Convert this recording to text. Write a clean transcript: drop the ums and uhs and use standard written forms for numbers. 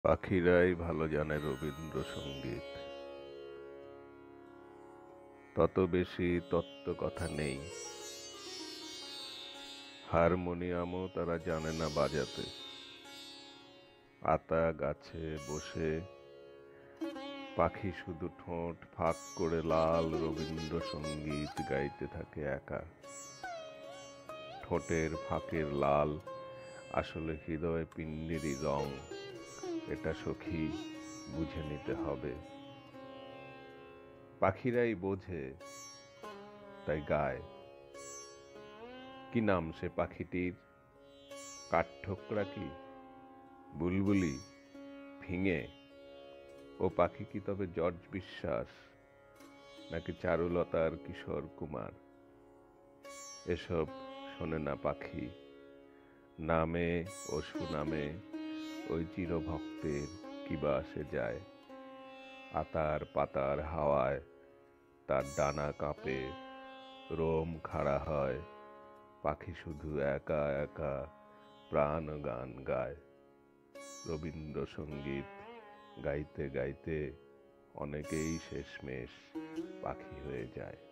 পাখিরাই ভালো জানে রবীন্দ্রসঙ্গীত। তত বেশি তত্ত্বকথা নেই। হারমোনিয়ামও তারা জানে না বাজাতে। আতা গাছে বসে পাখি শুধু ঠোঁট ফাঁক করে লাল রবীন্দ্রসঙ্গীত গাইতে থাকে একা। ঠোঁটের ফাঁকের লাল আসলে হৃদয় পিণ্ডিরই রং। এটা সখী বুঝে নিতে হবে। পাখিরাই বোঝে, তাই গায়। কি নাম সে পাখিটির? কাঠঠোকরা কি, বুলবুলি, ফিঙে? ও পাখি কি তবে জর্জ বিশ্বাস, নাকি চারুলতার কিশোর কুমার? এসব শোনে না পাখি। নামে ও সুনামে ওই চিরভক্তের কিবা আসে যায়। আতার পাতার হাওয়ায় তার ডানা কাঁপে, রোম খাড়া হয়। পাখি শুধু একা একা প্রাণ গান গায়। রবীন্দ্রসঙ্গীত গাইতে গাইতে অনেকেই শেষমেশ পাখি হয়ে যায়।